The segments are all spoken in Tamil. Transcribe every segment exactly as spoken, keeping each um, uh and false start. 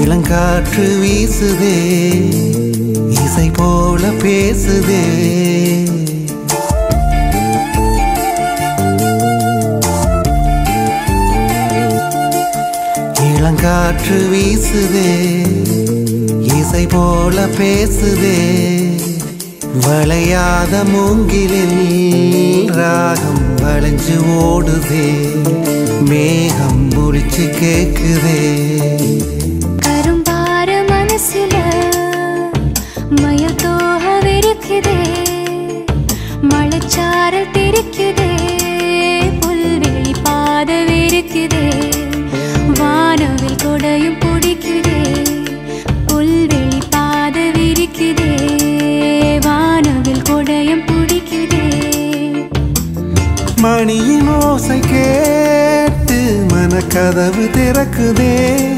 இளங்காற்று வீசுதே இசை போல பேசுதே இளங்காற்று வீசுதே இசை போல பேசுதே வளையாத மூங்கிலில் ராகம் வளைஞ்சு ஓடுதே மேகம் முழிச்சு கேக்குதே கரும்பார மனசுல மயில் தோக விரிக்குதே மழைச்சாரல் தெரிக்குதே புல்வெளி பாத விரிக்குதே வானவில் கொடையும் பிடிக்குதே புல்வெளி பாத விரிக்குதே வானவில் கொடையும் பிடிக்குதே மணியின் ஓசை கேட்டு மனக்கதவு திறக்குதே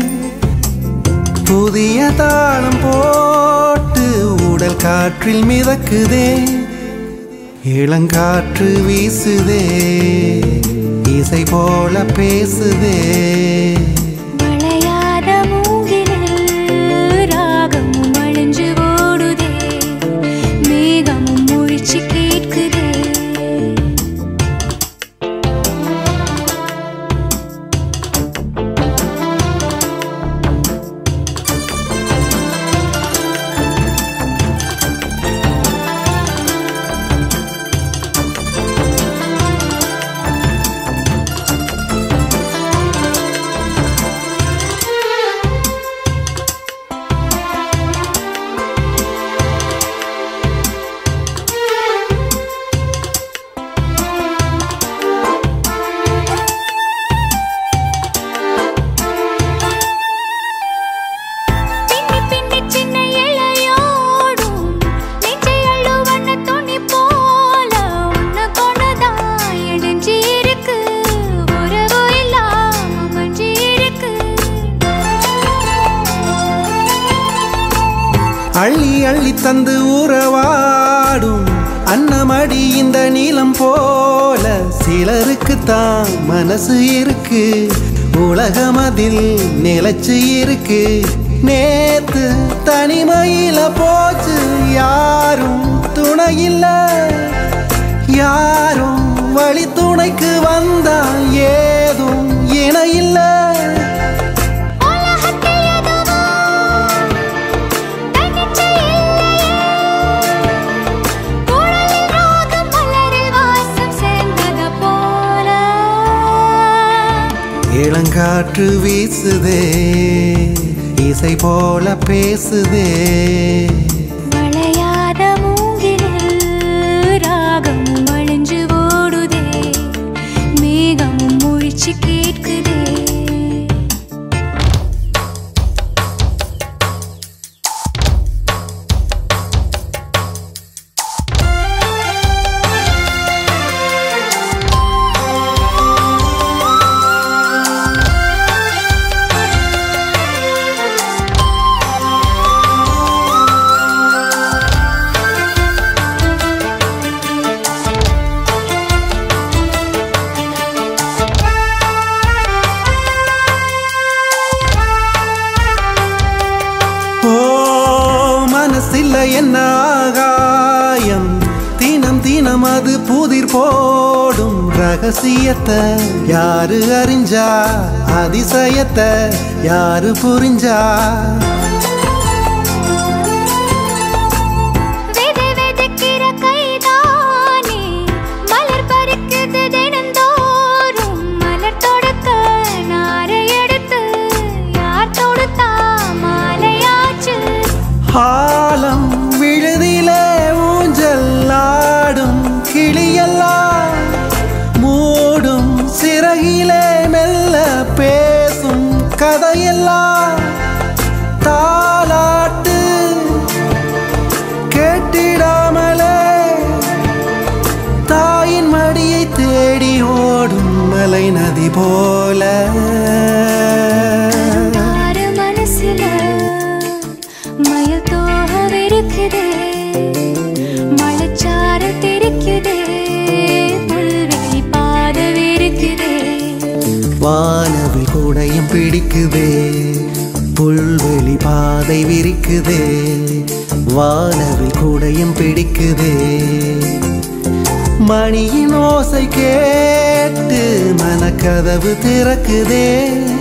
புதிய தாளம் போட்டு உடல் காற்றில் மிதக்குதே இளங்காற்று வீசுதே இசை போல பேசுதே வளையாத மூங்கிலில் ராகமும் வளைஞ்சு ஓடுதே மேகமும் முழிச்சு கேட்குதே அள்ளி அள்ளி தந்து உறவாடும் அன்னமடி இந்த நீளம் போல சிலருக்கு தான் மனசு இருக்கு உலகம் அதில் நிலைச்சு இருக்கு நேத்து தனிமையில போச்சு யாரும் துணையில்ல யாரும் வழி துணைக்கு வந்தா ஏதும் இணையில்ல இளங்காற்று வீசுதே இசை போல பேசுதே வளையாத மூங்கிலில் ராகமும் வளைஞ்சு ஓடுதே மேகமும் முழிச்சு கேட்குதே மனசில்ல என்ன ஆகாயம் தினம் தினம் அது புதிர் போடும் ரகசியத்தை யாரு அறிஞ்சா அதிசயத்தை யாரு புரிஞ்சா ஆலம் விழுதிலே ஊஞ்சல் ஆடும் கிளியெல்லாம் மூடும் சிறகிலே மெல்ல பேசும் கதையெல்லாம் தாலாட்டு கேட்டிடாமலே தாயின் மடியை தேடி ஓடும் மலை நதி போல மயில் தோக விரிக்குதே மழைச்சாரல் தெரிக்குதே புல்வெளி பாத விரிக்குதே வானவில் கூடையும் பிடிக்குதே புல்வெளி பாதை விரிக்குதே, வானவில் கூடையும் பிடிக்குதே. மணியின் ஓசை கேட்டு மனக்கதவு திறக்குதே.